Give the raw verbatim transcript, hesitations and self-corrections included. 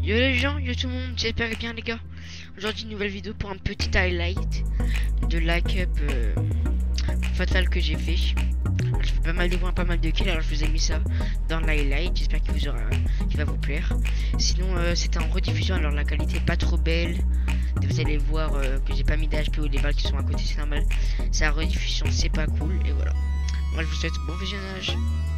Yo les gens, yo tout le monde, j'espère bien les gars. Aujourd'hui une nouvelle vidéo pour un petit highlight de la cup euh, fatale que j'ai fait. Alors, je fais pas mal de points, pas mal de kills, alors je vous ai mis ça dans l'highlight, j'espère qu'il vous aura, qu'il va vous plaire. Sinon euh, c'était en rediffusion, alors la qualité est pas trop belle. Vous allez voir euh, que j'ai pas mis d'H P ou les balles qui sont à côté, c'est normal. C'est la rediffusion, c'est pas cool, et voilà. Moi je vous souhaite bon visionnage.